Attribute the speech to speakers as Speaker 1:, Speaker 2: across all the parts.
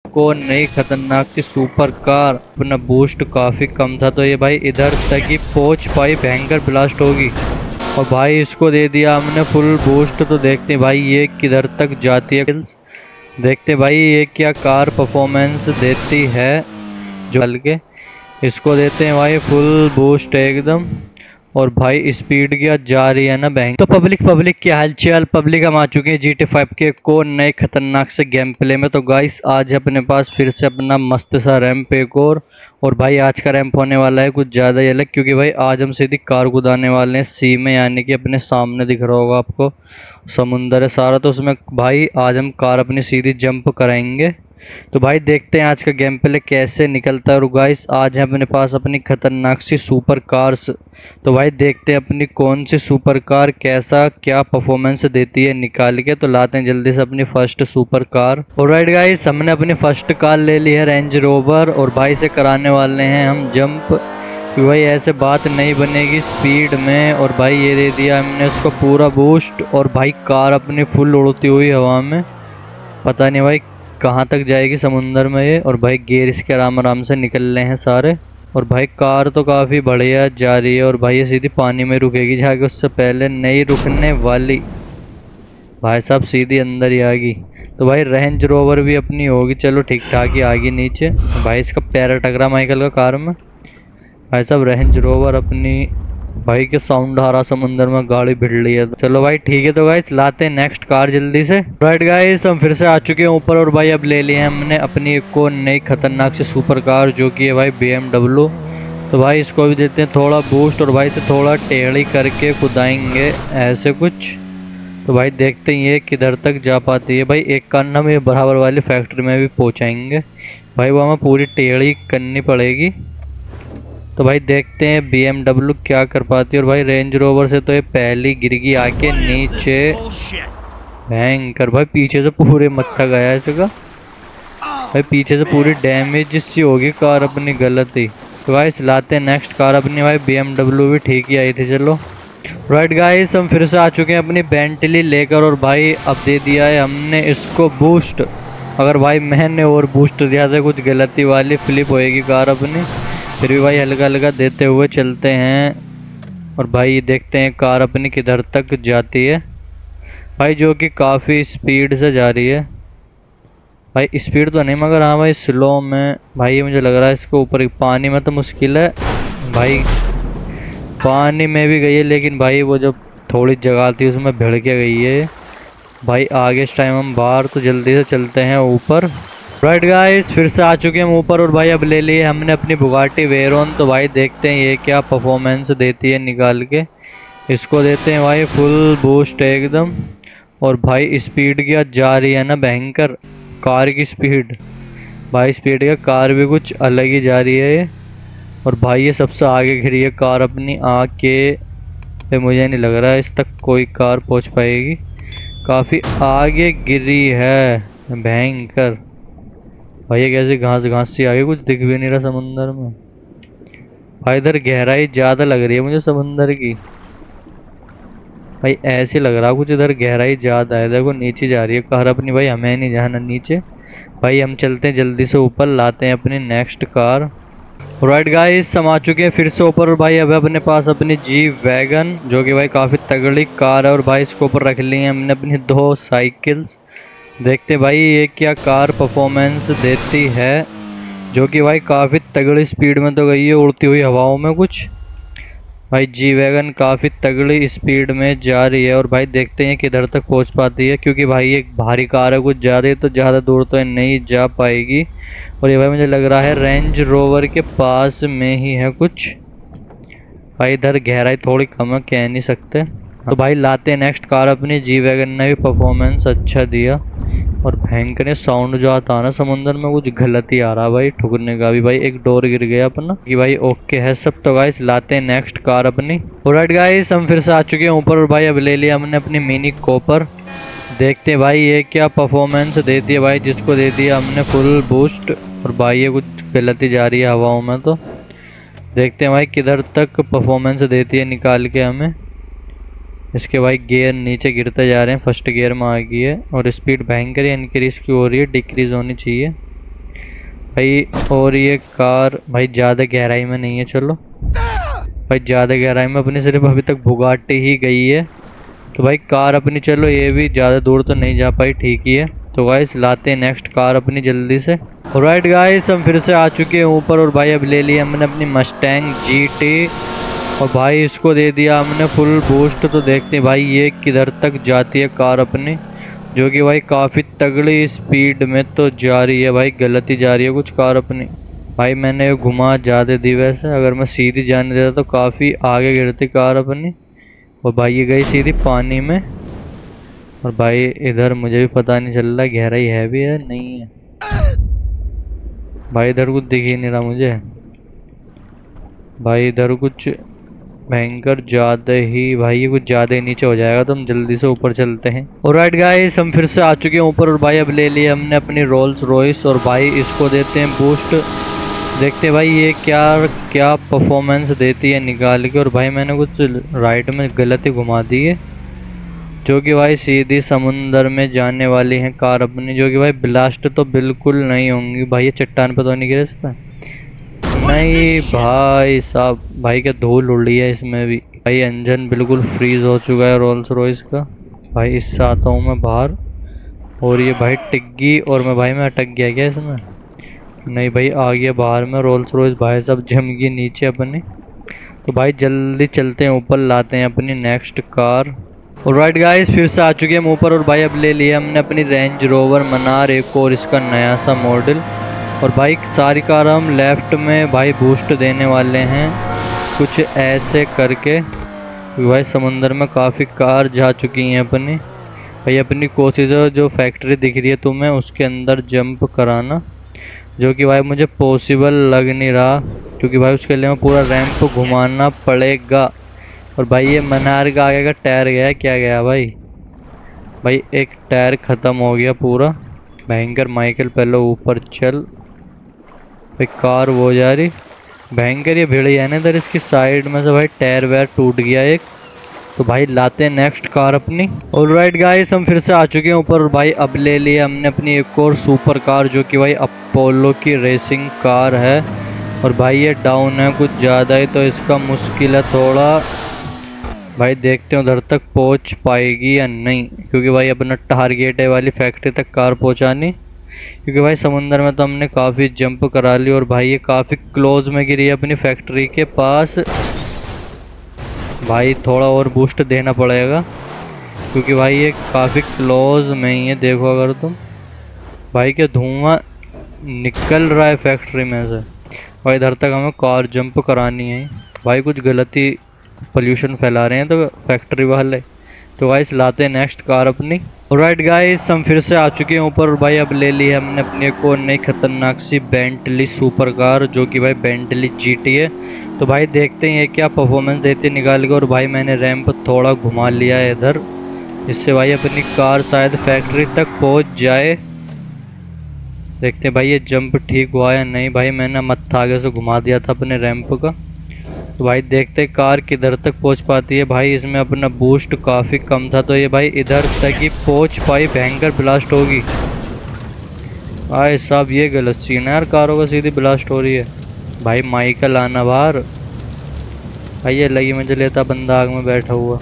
Speaker 1: को नई खतरनाक सी सुपर कार। अपना बूस्ट काफ़ी कम था तो ये भाई इधर तक ही पहुंच पाई, भयंकर ब्लास्ट होगी। और भाई इसको दे दिया हमने फुल बूस्ट। तो देखते हैं भाई ये किधर तक जाती है। देखते भाई ये क्या कार परफॉर्मेंस देती है। जो चल के इसको देते हैं भाई फुल बूस्ट एकदम। और भाई स्पीड क्या जा रही है ना बैंक। तो पब्लिक क्या हालचाल। पब्लिक हम आ चुके हैं GT5 के को नए खतरनाक से गेम प्ले में। तो गाइस आज अपने पास फिर से अपना मस्त सा रैंप एक और भाई आज का रैंप होने वाला है कुछ ज़्यादा ही अलग, क्योंकि भाई आज हम सीधी कार कुदाने वाले हैं सी में, यानी कि अपने सामने दिख रहा होगा आपको समुंदर है सारा। तो उसमें भाई आज हम कार अपनी सीधी जंप कराएंगे। तो भाई देखते हैं आज का गेम प्ले कैसे निकलता है। और गाइस आज है अपने पास अपनी खतरनाक सी सुपर कार्स। तो भाई देखते हैं अपनी कौन सी सुपर कार कैसा क्या परफॉर्मेंस देती है निकाल के। तो लाते हैं जल्दी से अपनी first super car. Alright guys हमने अपनी फर्स्ट कार ले ली है रेंज रोवर। और भाई से कराने वाले हैं हम जंप, कि भाई ऐसे बात नहीं बनेगी स्पीड में। और भाई ये दे दिया हमने उसको पूरा बूस्ट। और भाई कार अपनी फुल उड़ती हुई हवा में, पता नहीं भाई कहाँ तक जाएगी समुंदर में ये। और भाई गियर इसके आराम से निकल रहे हैं सारे। और भाई कार तो काफ़ी बढ़िया जा रही है। और भाई ये सीधी पानी में रुकेगी जाके, उससे पहले नहीं रुकने वाली। भाई साहब सीधी अंदर ही आ गई। तो भाई रेंज रोवर भी अपनी होगी, चलो ठीक ठाक ही आ गई नीचे। भाई इसका पैर टकरा माइकल का कार में। भाई साहब रेंज रोवर अपनी भाई के साउंड आ रहा समुंदर में, गाड़ी भिड़ रही है। चलो भाई ठीक है। तो गाइस लाते हैं नेक्स्ट कार जल्दी से। राइट गाइस हम फिर से आ चुके हैं ऊपर। और भाई अब ले लिए हैं हमने अपनी एक को नई खतरनाक सी सुपर कार, जो कि है भाई BMW। तो भाई इसको भी देते हैं थोड़ा बूस्ट। और भाई से थोड़ा टेढ़ी करके कुदाएंगे ऐसे कुछ। तो भाई देखते हैं ये किधर तक जा पाती है। भाई एक कार हम ये बराबर वाली फैक्ट्री में भी पहुँचाएंगे। भाई वो हमें पूरी टेढ़ी करनी पड़ेगी। तो भाई देखते हैं BMW क्या कर पाती है। और भाई रेंज रोवर से तो ये पहली गिर गई आके नीचे। भयंकर भाई पीछे से पूरे मत्था गया इसका। भाई पीछे से पूरी डैमेज सी होगी कार अपनी, गलत ही। तो गाइस लाते हैं नेक्स्ट कार अपनी। भाई BMW भी ठीक ही आई थी। चलो राइट गाइस हम फिर से आ चुके हैं अपनी बेंटली लेकर। और भाई अब दे दिया है हमने इसको बूस्ट। अगर भाई मैंने और बूस्ट दिया था कुछ गलती वाली फ्लिप होएगी कार अपनी। फिर भी भाई हल्का हल्का देते हुए चलते हैं। और भाई देखते हैं कार अपनी किधर तक जाती है। भाई जो कि काफ़ी स्पीड से जा रही है। भाई स्पीड तो नहीं मगर हाँ भाई स्लो में। भाई ये मुझे लग रहा है इसको ऊपर पानी में तो मुश्किल है। भाई पानी में भी गई है, लेकिन भाई वो जब थोड़ी जगह थी उसमें भिड़ के गई है। भाई आगे इस टाइम हम बाहर, तो जल्दी से चलते हैं ऊपर। राइट गाइस फिर से आ चुके हैं ऊपर। और भाई अब ले लिए हमने अपनी बुगाटी वेरोन। तो भाई देखते हैं ये क्या परफॉर्मेंस देती है निकाल के। इसको देते हैं भाई फुल बूस्ट एकदम। और भाई स्पीड क्या जा रही है ना भयंकर, कार की स्पीड। भाई स्पीड का कार भी कुछ अलग ही जा रही है ये। और भाई ये सबसे आगे गिरी है कार अपनी आके। मुझे नहीं लग रहा है इस तक कोई कार पहुँच पाएगी, काफ़ी आगे गिरी है भयंकर। भाई ये कैसे घास सी आगे, कुछ दिख भी नहीं रहा समुंदर में। भाई इधर गहराई ज़्यादा लग रही है मुझे समुंदर की। भाई ऐसे लग रहा कुछ इधर गहराई ज़्यादा है। देखो नीचे जा रही है कार अपनी। भाई हमें नहीं जाना नीचे। भाई हम चलते हैं जल्दी से ऊपर, लाते हैं अपनी नेक्स्ट कार। राइट गाइस हम आ चुके हैं फिर से ऊपर। और भाई अब अपने पास अपनी G-Wagon, जो कि भाई काफ़ी तगड़ी कार है। और भाई इसके ऊपर रख ली हैं हमने अपनी 2 साइकिल्स। देखते भाई ये क्या कार परफॉर्मेंस देती है, जो कि भाई काफ़ी तगड़ी स्पीड में तो गई है उड़ती हुई हवाओं में कुछ। भाई G-Wagon काफ़ी तगड़ी स्पीड में जा रही है। और भाई देखते हैं किधर तक पहुंच पाती है, क्योंकि भाई एक भारी कार है कुछ ज़्यादा ही, तो ज़्यादा दूर तो नहीं जा पाएगी। और ये भाई मुझे लग रहा है रेंज रोवर के पास में ही है कुछ। भाई इधर गहराई थोड़ी कम है, कह नहीं सकते। तो भाई लाते हैं नेक्स्ट कार अपनी। G-Wagon ने भी परफॉर्मेंस अच्छा दिया। और भयंकर साउंड जो आता है ना समुंदर में, कुछ गलत ही आ रहा भाई ठुकने का भी। भाई एक डोर गिर गया अपना कि भाई ओके है सब। तो गाइस लाते हैं नेक्स्ट कार अपनी। ऑलराइट गाइस हम फिर से आ चुके हैं ऊपर। और भाई अब ले लिया हमने अपनी मिनी कॉपर। देखते हैं भाई ये क्या परफॉर्मेंस देती है। भाई जिसको दे दिया हमने फुल बूस्ट। और भाई ये कुछ गलत ही जा रही है हवाओं में। तो देखते हैं भाई किधर तक परफॉर्मेंस देती है निकाल के हमें। इसके भाई गियर नीचे गिरते जा रहे हैं, फर्स्ट गियर में आ गई है। और स्पीड भयंकर इंक्रीज की हो रही है, डिक्रीज होनी चाहिए। भाई। और ये कार भाई ज़्यादा गहराई में नहीं है, चलो भाई ज़्यादा गहराई में अपनी सिर्फ अभी तक बुगाटी ही गई है। तो भाई कार अपनी, चलो ये भी ज़्यादा दूर तो नहीं जा पाई, ठीक ही है। तो गाइस लाते हैं नेक्स्ट कार अपनी जल्दी से। ऑलराइट गाइस, हम फिर से आ चुके हैं ऊपर और भाई अब ले लिया हमने अपनी मस्टैंग जीटी और भाई इसको दे दिया हमने फुल बूस्ट। तो देखते हैं भाई ये किधर तक जाती है कार अपनी, जो कि भाई काफ़ी तगड़ी स्पीड में तो जा रही है भाई, गलत ही जा रही है कुछ कार अपनी। भाई मैंने घुमा ज़्यादा दी, वैसे अगर मैं सीधी जाने देता तो काफ़ी आगे गिरती कार अपनी। और भाई ये गई सीधी पानी में। और भाई इधर मुझे भी पता नहीं चल रहा गहराई है भी है नहीं है। भाई इधर कुछ दिख ही नहीं रहा मुझे। भाई इधर कुछ भयंकर ज़्यादा ही, भाई ये कुछ ज़्यादा ही नीचे हो जाएगा, तो हम जल्दी से ऊपर चलते हैं। ऑलराइट गाइस, हम फिर से आ चुके हैं ऊपर और भाई अब ले लिया हमने अपनी रोल्स रॉयस और भाई इसको देते हैं बूस्ट। देखते हैं भाई ये क्या क्या परफॉर्मेंस देती है निकाल के। और भाई मैंने कुछ राइट में गलत ही घुमा दी है, जो कि भाई सीधी समुंदर में जाने वाली है कार अपनी, जो कि भाई ब्लास्ट तो बिल्कुल नहीं होंगी। भाई ये चट्टान पे तो नहीं गिरे इस पर? नहीं भाई साहब, भाई क्या धूल उड़ रही है इसमें भी। भाई इंजन बिल्कुल फ्रीज हो चुका है रोल्स रॉयस का। भाई इससे आता हूँ मैं बाहर और ये भाई टिक गई और मैं अटक गया क्या इसमें? नहीं भाई आ गया बाहर में रोल्स रॉयस, भाई सब जम गई नीचे अपनी। तो भाई जल्दी चलते हैं ऊपर, लाते हैं अपनी नेक्स्ट कार। ऑलराइट गाइस, फिर से आ चुके हैं ऊपर और भाई अब ले लिया हमने अपनी रेंज रोवर मनार एक और इसका नया सा मॉडल। और भाई सारी कार हम लेफ्ट में भाई बूस्ट देने वाले हैं कुछ ऐसे करके, भाई समुंदर में काफ़ी कार जा चुकी हैं अपनी। भाई अपनी कोशिश है जो फैक्ट्री दिख रही है तुम्हें उसके अंदर जंप कराना, जो कि भाई मुझे पॉसिबल लग नहीं रहा, क्योंकि भाई उसके लिए मैं पूरा रैंप घुमाना पड़ेगा। और भाई ये मनार का आगे का टायर गया, क्या गया भाई? भाई एक टायर ख़त्म हो गया पूरा भयंकर। माइकल पहले ऊपर चल। भाई कार वो जा रही भयंकर, ये भिड़ है ना इधर इसकी साइड में से, भाई टायर वायर टूट गया एक। तो भाई लाते हैं नेक्स्ट कार अपनी। ऑलराइट गाइस, हम फिर से आ चुके हैं ऊपर और भाई अब ले लिया हमने अपनी एक और सुपर कार, जो कि भाई अपोलो की रेसिंग कार है। और भाई ये डाउन है कुछ ज़्यादा ही, तो इसका मुश्किल है थोड़ा। भाई देखते हैं उधर तक पहुंच पाएगी या नहीं, क्योंकि भाई अपना टारगेट है वाली फैक्ट्री तक कार पहुंचानी। क्योंकि भाई समुंदर में तो हमने काफ़ी जंप करा ली और भाई ये काफ़ी क्लोज में गिरी है अपनी फैक्ट्री के पास। भाई थोड़ा और बूस्ट देना पड़ेगा, क्योंकि भाई ये काफ़ी क्लोज में ही है। देखो अगर तुम, भाई क्या धुआं निकल रहा है फैक्ट्री में से। भाई इधर तक हमें कार जंप करानी है। भाई कुछ गलती पोल्यूशन फैला रहे हैं तो फैक्ट्री वाले। तो गाइस लाते हैं नेक्स्ट कार अपनी। ऑलराइट गाइस, हम फिर से आ चुके हैं ऊपर और भाई अब ले ली है हमने अपनी एक और नई खतरनाक सी बेंटली सुपर कार, जो कि भाई बेंटली जीटी है। तो भाई देखते हैं ये क्या परफॉर्मेंस देती है निकाल के। और भाई मैंने रैंप थोड़ा घुमा लिया है इधर, इससे भाई अपनी कार शायद फैक्ट्री तक पहुंच जाए। देखते हैं भाई ये जंप ठीक हुआ या नहीं। भाई मैंने मत्था आगे से घुमा दिया था अपने रैंप का। तो भाई देखते हैं कार किधर तक पहुंच पाती है। भाई इसमें अपना बूस्ट काफ़ी कम था, तो ये भाई इधर तक ही पहुंच पाई। भयंकर ब्लास्ट होगी भाई साहब, ये गलत सीन है यार, कारों का सीधी ब्लास्ट हो रही है। भाई माइकल आना बाहर। भाई ये लगी मुझे लेता बंदा आग में बैठा हुआ।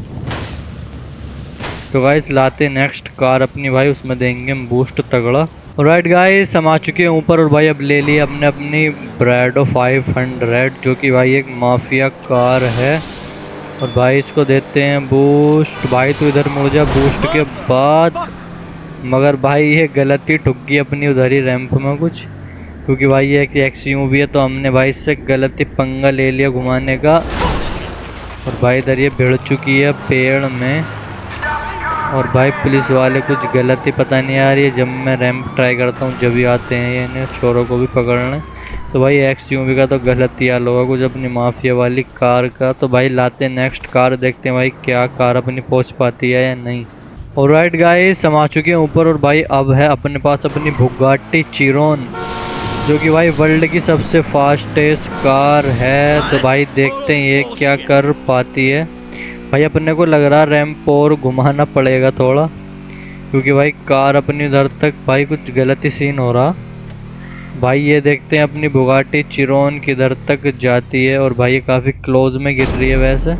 Speaker 1: तो गाइस लाते नेक्स्ट कार अपनी, भाई उसमें देंगे हम बूस्ट तगड़ा। राइट गाइस, हम आ चुके हैं ऊपर और भाई अब ले ली हमने अपनी ब्रैडो 500, जो कि भाई एक माफिया कार है। और भाई इसको देते हैं बूस्ट। भाई तो इधर मुड़ जा बूस्ट के बाद, मगर भाई ये गलती ठुक गई अपनी उधर ही रैंप में कुछ, क्योंकि भाई ये एक XUV है, तो हमने भाई इससे गलती पंगा ले लिया घुमाने का। और भाई इधर ये भिड़ चुकी है पेड़ में। और भाई पुलिस वाले कुछ गलती पता नहीं आ रही है, जब मैं रैंप ट्राई करता हूँ जब भी आते हैं ये इन्हें छोरों को भी पकड़ने। तो भाई XUV का तो गलत ही हाल होगा कुछ अपनी माफिया वाली कार का। तो भाई लाते हैं नेक्स्ट कार, देखते हैं भाई क्या कार अपनी पहुँच पाती है या नहीं। ऑलराइट गाइस, हम आ चुके हैं ऊपर और भाई अब है अपने पास अपनी बुगाटी चिरोन, जो कि भाई वर्ल्ड की सबसे फास्टेस्ट कार है। तो भाई देखते हैं ये क्या कर पाती है। भाई अपने को लग रहा रैंप और घुमाना पड़ेगा थोड़ा, क्योंकि भाई कार अपनी उधर तक भाई कुछ गलत ही सीन हो रहा। भाई ये देखते हैं अपनी बुगाटी चिरोन किधर तक जाती है। और भाई ये काफ़ी क्लोज में गिर रही है वैसे।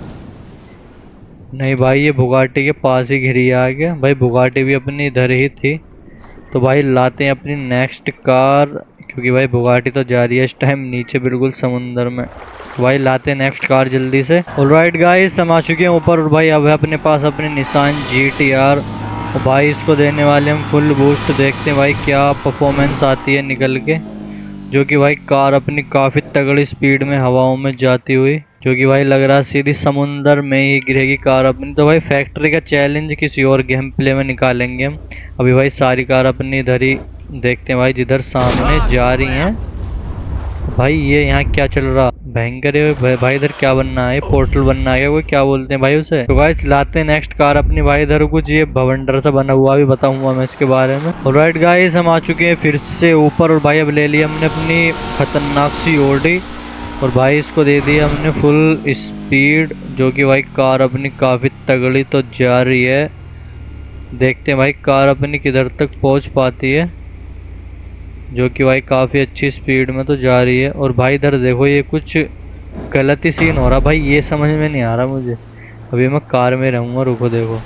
Speaker 1: नहीं भाई ये बुगाटी के पास ही गिरी है आगे। भाई बुगाटी भी अपनी इधर ही थी। तो भाई लाते हैं अपनी नेक्स्ट कार, क्योंकि भाई बुगाटी तो जा रही है इस टाइम नीचे बिल्कुल समुंदर में। तो भाई लाते हैं नेक्स्ट कार जल्दी से। ऑलराइट गाइस, हम आ चुके हैं ऊपर। और भाई अब है अपने पास अपनी निसान GTR। और भाई इसको देने वाले हम फुल बूस्ट। देखते हैं भाई क्या परफॉर्मेंस आती है निकल के। जो कि भाई कार अपनी काफ़ी तगड़ी स्पीड में हवाओं में जाती हुई, जो कि भाई लग रहा है सीधी समुंदर में ही गिरेगी कार अपनी। तो भाई फैक्ट्री का चैलेंज किसी और गेम प्ले में निकालेंगे हम। अभी भाई सारी कार अपनी इधर ही देखते हैं भाई, जिधर सामने जा रही हैं। भाई ये यहाँ क्या चल रहा भयंकर है भाई। इधर क्या बनना है, पोर्टल बनना है कोई, क्या बोलते हैं भाई उसे। तो गाइस लाते हैं नेक्स्ट कार अपनी। भाई इधर कुछ ये भवंडर सा बना हुआ भी बताऊंगा मैं इसके बारे में। ऑलराइट गाइस, हम आ चुके हैं फिर से ऊपर। और भाई अब ले लिया हमने अपनी खतरनाक सी ओडी। और भाई इसको दे दिया हमने फुल स्पीड, जो कि भाई कार अपनी काफ़ी तगड़ी तो जा रही है। देखते हैं भाई कार अपनी किधर तक पहुंच पाती है, जो कि भाई काफ़ी अच्छी स्पीड में तो जा रही है। और भाई इधर देखो ये कुछ गलत ही सीन हो रहा भाई, ये समझ में नहीं आ रहा मुझे। अभी मैं कार में रहूँगा, रुको देखो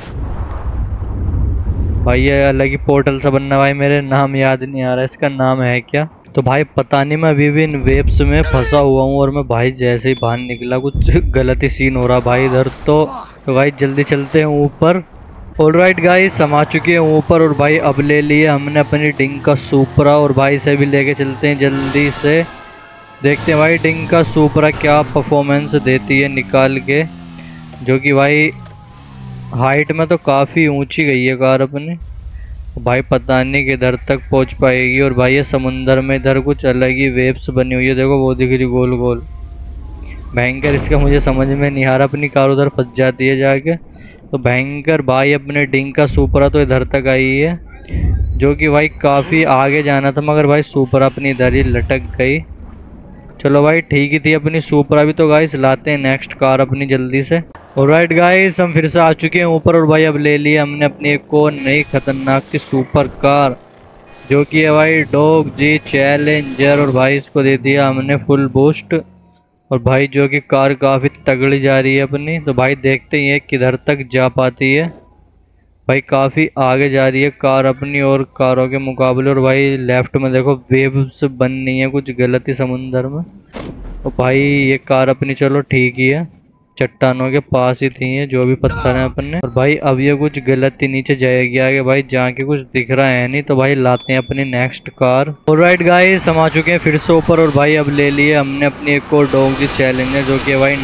Speaker 1: भाई ये अलग ही पोर्टल सा बनना। भाई मेरे नाम याद नहीं आ रहा, इसका नाम है क्या। तो भाई पता नहीं, मैं अभी भी इन वेब्स में फंसा हुआ हूँ। और मैं भाई जैसे ही बाहर निकला कुछ गलत ही सीन हो रहा भाई इधर तो भाई जल्दी चलते हैं ऊपर। ऑलराइट गाइस, हम आ चुके हैं ऊपर। और भाई अब ले लिए हमने अपनी डिंग का सुपरा। और भाई से भी लेके चलते हैं जल्दी से। देखते हैं भाई डिंग का सुपरा क्या परफॉर्मेंस देती है निकाल के। जो कि भाई हाइट में तो काफ़ी ऊंची गई है कार अपनी। भाई पता नहीं किधर तक पहुंच पाएगी। और भाई ये समुंदर में इधर कुछ अलग ही वेव्स बनी हुई है, देखो वो दिख रही गोल गोल भयंकर। इसका मुझे समझ में नहीं आ रहा, अपनी कार उधर फंस जाती है जाके। तो भयंकर भाई अपने डिंग का सुपरा तो इधर तक आई है, जो कि भाई काफ़ी आगे जाना था, मगर भाई सुपरा अपनी इधर ही लटक गई। चलो भाई ठीक ही थी अपनी सुपरा भी। तो गाइस लाते हैं नेक्स्ट कार अपनी जल्दी से। ऑलराइट गाइस, हम फिर से आ चुके हैं ऊपर। और भाई अब ले लिया हमने अपनी एक और नई खतरनाक सी सुपर कार, जो कि है भाई डॉग जी चैलेंजर। और भाई इसको दे दिया हमने फुल बूस्ट। और भाई जो कि कार काफ़ी तगड़ी जा रही है अपनी। तो भाई देखते ही है किधर तक जा पाती है। भाई काफ़ी आगे जा रही है कार अपनी और कारों के मुकाबले। और भाई लेफ्ट में देखो वेव्स बन रही है कुछ गलत ही समुंदर में। और भाई ये कार अपनी चलो ठीक ही है, चट्टानों के पास ही थी ये जो भी पत्थर हैं अपने। और भाई अब ये कुछ गलत ही नीचे जाएगी आगे भाई, जहाँ के कुछ दिख रहा है नहीं। तो भाई लाते हैं अपनी नेक्स्ट कार। ऑलराइट गाइस, हम आ चुके हैं फिर से ऊपर। और भाई अब ले लिए हमने अपनी एक और डॉग जी चैलेंजर, जो कि भाई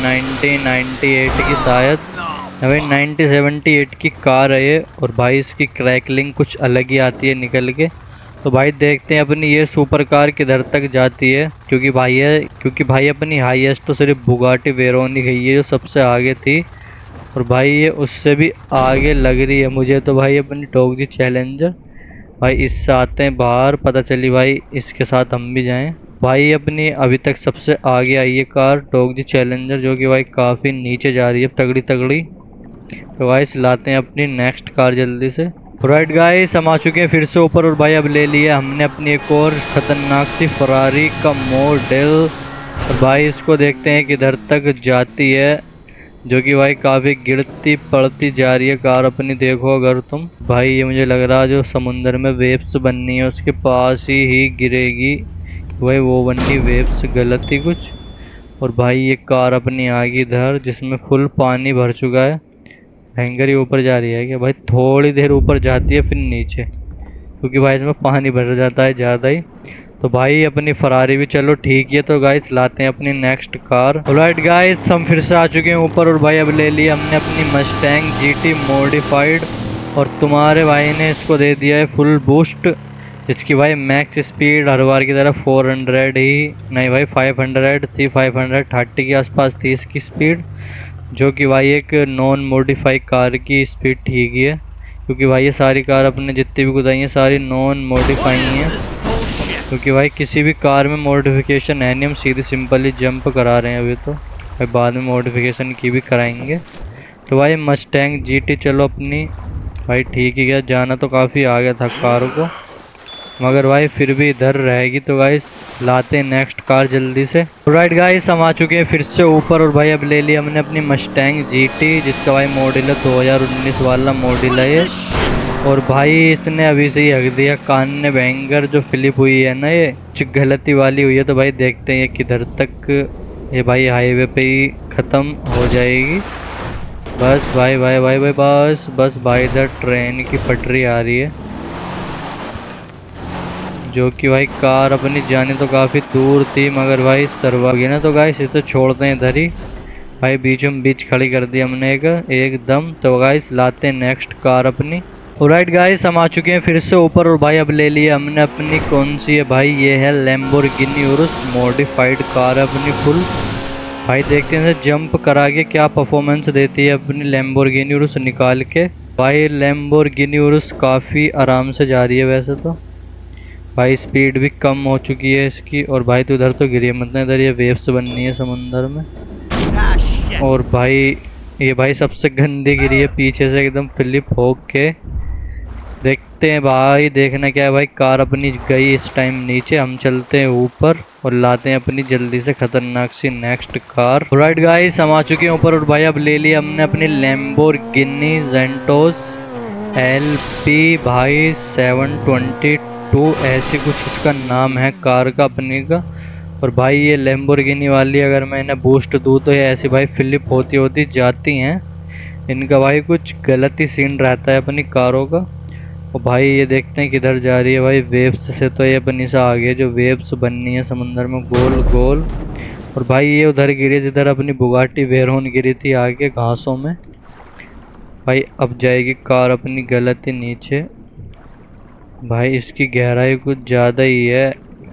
Speaker 1: 1998 की शायद भाई 1978 की कार है ये। और भाई इसकी क्रैकलिंग कुछ अलग ही आती है निकल के। तो भाई देखते हैं अपनी ये सुपर कार किधर तक जाती है, क्योंकि भाई अपनी हाईएस्ट तो सिर्फ बुगाटी वेरोन ही गई है जो सबसे आगे थी। और भाई ये उससे भी आगे लग रही है मुझे। तो भाई अपनी डॉग जी चैलेंजर भाई इससे आते हैं बाहर, पता चली भाई इसके साथ हम भी जाएं। भाई अपनी अभी तक सबसे आगे आई है कार डॉग जी चैलेंजर, जो कि भाई काफ़ी नीचे जा रही है तगड़ी तगड़ी। तो गाइस लाते हैं अपनी नेक्स्ट कार जल्दी से। राइट गाइस, हम आ चुके हैं फिर से ऊपर। और भाई अब ले लिया हमने अपनी एक और ख़तरनाक सी फरारी का मॉडल। और भाई इसको देखते हैं किधर तक जाती है, जो कि भाई काफ़ी गिरती पड़ती जा रही है कार अपनी। देखो अगर तुम भाई, ये मुझे लग रहा है जो समुंदर में वेव्स बननी है उसके पास ही गिरेगी भाई, वो बननी वेव्स गलत ही कुछ। और भाई ये कार अपनी आ गई इधर, जिसमें फुल पानी भर चुका है। हैंगर ही ऊपर जा रही है क्या भाई, थोड़ी देर ऊपर जाती है फिर नीचे, क्योंकि भाई इसमें पानी भर जाता है ज़्यादा ही। तो भाई अपनी फरारी भी चलो ठीक है। तो गाइस लाते हैं अपनी नेक्स्ट कार। ऑलराइट गाइस, हम फिर से आ चुके हैं ऊपर। और भाई अब ले लिया हमने अपनी मस्टैंग GT मॉडिफाइड। और तुम्हारे भाई ने इसको दे दिया है फुल बूस्ट, जिसकी भाई मैक्स स्पीड हर बार की तरह 400 ही नहीं भाई 500 थी, 530 के आसपास थी इसकी स्पीड। जो कि भाई एक नॉन मॉडिफाई कार की स्पीड ठीक ही है, क्योंकि भाई ये सारी कार अपने जितनी भी कुदाई हैं सारी नॉन मॉडिफाई हैं। क्योंकि भाई किसी भी कार में मॉडिफिकेशन है नहीं, हम सीधे सिंपली जंप करा रहे हैं अभी। तो भाई बाद में मॉडिफिकेशन की भी कराएंगे। तो भाई मस्टैंग GT चलो अपनी भाई ठीक ही गया, जाना तो काफ़ी आ गया था कार को। मगर भाई फिर भी इधर रहेगी। तो गाइस लाते हैं नेक्स्ट कार जल्दी से। राइट गाइस हम आ चुके हैं फिर से ऊपर और भाई अब ले लिया हमने अपनी मस्टैंग जीटी, जिसका भाई मॉडल है 2019 वाला मॉडल है ये। और भाई इसने अभी से ही हक दिया कान ने बैंगर जो फ्लिप हुई है ना, ये कुछ गलती वाली हुई है। तो भाई देखते हैं ये किधर तक, ये भाई हाईवे पे ही ख़त्म हो जाएगी। बस भाई भाई भाई भाई बस बस भाई इधर ट्रेन की पटरी आ रही है, जो कि भाई कार अपनी जाने तो काफ़ी दूर थी मगर भाई सरवा गई ना। तो गाइस इसे तो छोड़ते हैं इधर ही। भाई बीचों बीच खड़ी कर दी हमने एकदम। तो गाइस लाते हैं नेक्स्ट कार अपनी। राइट गाइस हम आ चुके हैं फिर से ऊपर और भाई अब ले लिया हमने अपनी कौन सी है भाई, ये है लैम्बोर्गिनी उरुस मॉडिफाइड कार है अपनी फुल। भाई देखते हैं जंप करा के क्या परफॉर्मेंस देती है अपनी लैम्बोर्गिनी उरुस निकाल के। भाई लैम्बोर्गिनी उरुस काफ़ी आराम से जा रही है वैसे तो। भाई स्पीड भी कम हो चुकी है इसकी। और भाई तो इधर तो गिरी है, मतलब इधर ये वेव्स बननी है समंदर में। और भाई ये भाई सबसे गंदी गिरी है पीछे से एकदम फ्लिप हो के। देखते हैं भाई, देखना क्या है भाई, कार अपनी गई इस टाइम नीचे। हम चलते हैं ऊपर और लाते हैं अपनी जल्दी से खतरनाक सी नेक्स्ट कार। राइट गाइस हम आ चुके हैं ऊपर और भाई अब ले लिया हमने अपनी लैम्बोर्गिनी ज़ेंटोस LP भाई 722 ऐसी कुछ इसका नाम है कार का अपनी का। और भाई ये लैम्बोर्गिनी वाली अगर मैं इन्हें बूस्ट दूँ तो ये ऐसी भाई फ्लिप होती होती जाती हैं। इनका भाई कुछ गलत ही सीन रहता है अपनी कारों का। और भाई ये देखते हैं किधर जा रही है भाई, वेव्स से तो ये अपनी से आगे जो वेव्स बननी है समंदर में गोल गोल। और भाई ये उधर गिरी जिधर अपनी बुगाटी वेरोन गिरी थी आगे घासों में। भाई अब जाएगी कार अपनी गलत ही नीचे। भाई इसकी गहराई कुछ ज़्यादा ही है।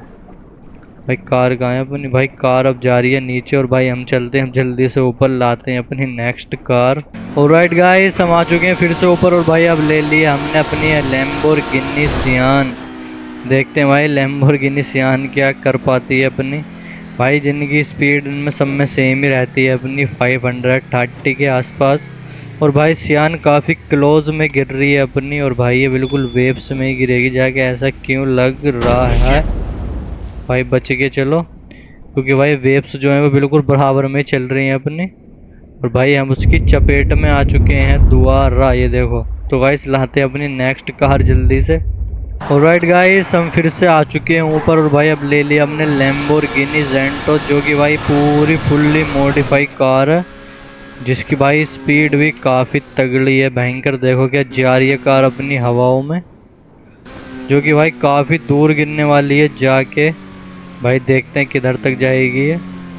Speaker 1: भाई कार कहाँ है अपनी, भाई कार अब जा रही है नीचे। और भाई हम चलते हैं, हम जल्दी से ऊपर लाते हैं अपनी नेक्स्ट कार। और राइट गाइस हम आ चुके हैं फिर से ऊपर और भाई अब ले लिया हमने अपनी लैम्बोर्गिनी सियान। देखते हैं भाई लैम्बोर्गिनी सियान क्या कर पाती है अपनी। भाई जिनकी स्पीड इनमें सब में सेम ही रहती है अपनी 530 के आसपास। और भाई सियान काफ़ी क्लोज में गिर रही है अपनी। और भाई ये बिल्कुल वेव्स में ही गिरेगी जाके, ऐसा क्यों लग रहा है। भाई बच के चलो, क्योंकि भाई वेव्स जो हैं वो बिल्कुल बराबर में चल रही हैं अपनी। और भाई हम उसकी चपेट में आ चुके हैं दोबारा, ये देखो। तो गाइस लाते हैं अपनी नेक्स्ट कार जल्दी से। और राइट गाइस हम फिर से आ चुके हैं ऊपर और भाई अब ले लिया हमने लैम्बोर्गिनी ज़ेंटो, जो कि भाई पूरी फुल्ली मॉडिफाई कार है, जिसकी भाई स्पीड भी काफ़ी तगड़ी है भयंकर। देखो क्या जा रही है कार अपनी हवाओं में, जो कि भाई काफ़ी दूर गिरने वाली है जाके। भाई देखते हैं किधर तक जाएगी ये।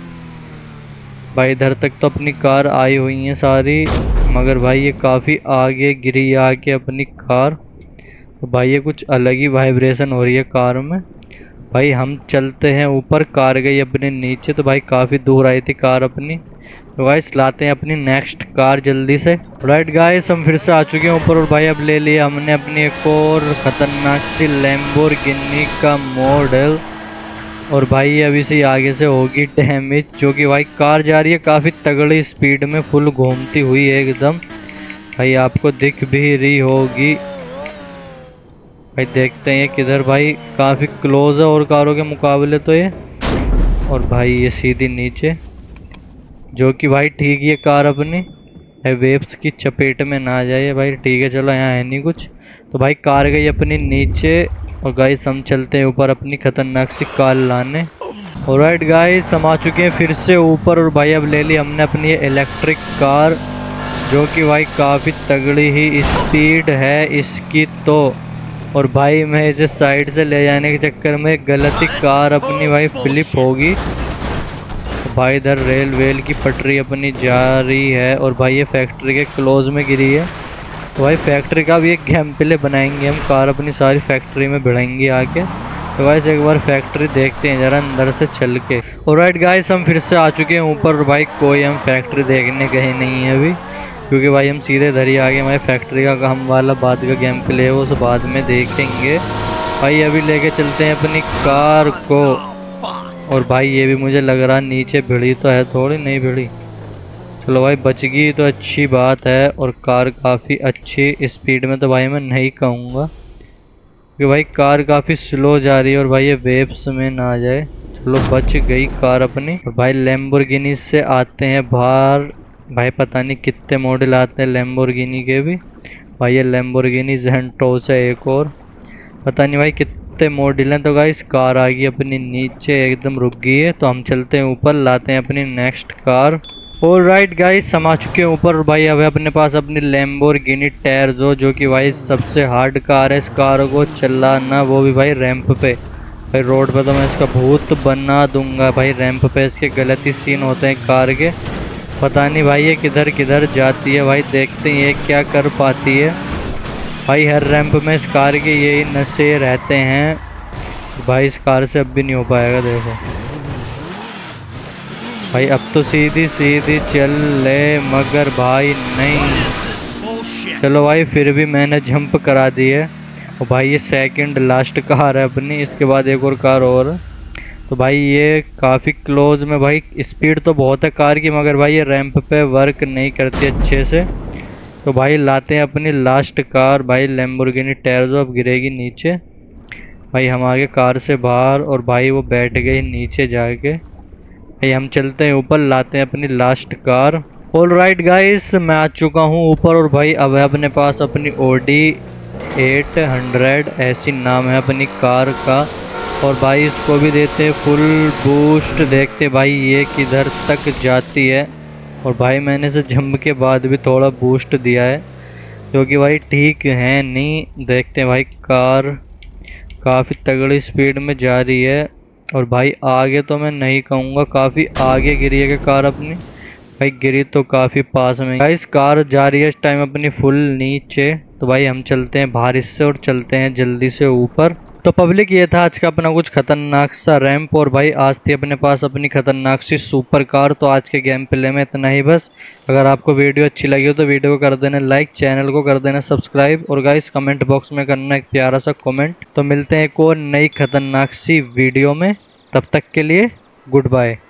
Speaker 1: भाई इधर तक तो अपनी कार आई हुई है सारी, मगर भाई ये काफ़ी आगे गिरी आके अपनी कार। तो भाई ये कुछ अलग ही वाइब्रेशन हो रही है कार में। भाई हम चलते हैं ऊपर, कार गई अपने नीचे। तो भाई काफ़ी दूर आई थी कार अपनी। तो गाइस लाते हैं अपनी नेक्स्ट कार जल्दी से। राइट गाइस हम फिर से आ चुके हैं ऊपर और भाई अब ले लिया हमने अपनी एक और ख़तरनाक सी लैम्बोर्गिनी का मॉडल। और भाई ये अभी से आगे से होगी डैमेज, जो कि भाई कार जा रही है काफ़ी तगड़ी स्पीड में फुल घूमती हुई एकदम। भाई आपको दिख भी रही होगी। भाई देखते हैं ये किधर, भाई काफ़ी क्लोज है और कारों के मुकाबले तो ये। और भाई ये सीधी नीचे, जो कि भाई ठीक है कार अपनी वेव्स की चपेट में ना आ जाए। भाई ठीक है चलो, यहाँ है नहीं कुछ। तो भाई कार गई अपनी नीचे और गाइस हम चलते हैं ऊपर अपनी खतरनाक सी कार लाने। और राइट गाइस हम आ चुके हैं फिर से ऊपर और भाई अब ले ली हमने अपनी ये इलेक्ट्रिक कार, जो कि भाई काफ़ी तगड़ी ही स्पीड है इसकी तो। और भाई मैं इसे साइड से ले जाने के चक्कर में गलती कार अपनी भाई फ्लिप होगी। भाई इधर रेल वेल की पटरी अपनी जा रही है और भाई ये फैक्ट्री के क्लोज में गिरी है। तो भाई फैक्ट्री का भी एक गेम प्ले बनाएंगे हम, कार अपनी सारी फैक्ट्री में भिड़ेंगी आके। तो गाइस एक बार फैक्ट्री देखते हैं जरा अंदर से चल के। और राइट गाइस हम फिर से आ चुके हैं ऊपर और भाई कोई हम फैक्ट्री देखने गए नहीं है अभी, क्योंकि भाई हम सीधे इधर ही आ गए। हमारे फैक्ट्री का काम वाला बाद का गेम प्ले है वो सब बाद में देखेंगे। भाई अभी लेके चलते हैं अपनी कार को। और भाई ये भी मुझे लग रहा नीचे भिड़ी तो है, थोड़ी नहीं भिड़ी। चलो भाई बच गई तो अच्छी बात है। और कार काफ़ी अच्छी स्पीड में तो भाई मैं नहीं कहूँगा, कि भाई कार काफ़ी स्लो जा रही है और भाई ये वेव्स में ना आ जाए। चलो बच गई कार अपनी। और भाई लैम्बोर्गिनी से आते हैं बाहर। भाई पता नहीं कितने मॉडल आते हैं लैम्बोर्गिनी के भी। भाई ये लैम्बोर्गिनी ज़ेंटोस है एक और, पता नहीं भाई कितने मॉडल हैं। तो गाइस कार आ गई अपनी नीचे, एकदम रुक गई है। तो हम चलते हैं ऊपर, लाते हैं अपनी नेक्स्ट कार। ऑलराइट गाइस, हम आ चुके हैं ऊपर। और भाई अब अपने पास अपनी लैम्बोर्गिनी टैर्जो, जो कि भाई सबसे हार्ड कार है। इस कार को चलाना, वो भी भाई रैंप पे। भाई रोड पे तो मैं इसका भूत बना दूंगा। भाई रैंप पे इसके गलत ही सीन होते हैं कार के। पता नहीं भाई ये किधर किधर जाती है। भाई देखते हैं ये क्या कर पाती है। भाई हर रैंप में इस कार के यही नशे रहते हैं। भाई इस कार से अब भी नहीं हो पाएगा। देखो भाई अब तो सीधी सीधी चल ले, मगर भाई नहीं। चलो भाई फिर भी मैंने जंप करा दी है। और भाई ये सेकंड लास्ट कार है अपनी, इसके बाद एक और कार और। तो भाई ये काफ़ी क्लोज में। भाई स्पीड तो बहुत है कार की, मगर भाई ये रैंप पे वर्क नहीं करती अच्छे से। तो भाई लाते हैं अपनी लास्ट कार। भाई लैम्बोर्गिनी टैर्जो अब गिरेगी नीचे। भाई हम आगे कार से बाहर, और भाई वो बैठ गई नीचे जाके। भाई हम चलते हैं ऊपर, लाते हैं अपनी लास्ट कार। ऑलराइट गाइस, मैं आ चुका हूँ ऊपर। और भाई अब है अपने पास अपनी ऑडी 800, ऐसी नाम है अपनी कार का। और भाई इसको भी देते हैं फुल बूस्ट। देखते भाई ये किधर तक जाती है। और भाई मैंने इसे जंप के बाद भी थोड़ा बूस्ट दिया है, क्योंकि भाई ठीक है नहीं। देखते हैं भाई कार काफ़ी तगड़ी स्पीड में जा रही है। और भाई आगे तो मैं नहीं कहूँगा, काफ़ी आगे गिरी है कार अपनी। भाई गिरी तो काफ़ी पास में। गाइस कार जा रही है इस टाइम अपनी फुल नीचे। तो भाई हम चलते हैं बाहर इससे और चलते हैं जल्दी से ऊपर। तो पब्लिक ये था आज का अपना कुछ खतरनाक सा रैंप। और भाई आज थी अपने पास अपनी खतरनाक सी सुपर कार। तो आज के गेम प्ले में इतना ही बस। अगर आपको वीडियो अच्छी लगी हो तो वीडियो को कर देना लाइक, चैनल को कर देना सब्सक्राइब। और गाइस कमेंट बॉक्स में करना एक प्यारा सा कमेंट। तो मिलते हैं एक और नई खतरनाक सी वीडियो में, तब तक के लिए गुड बाय।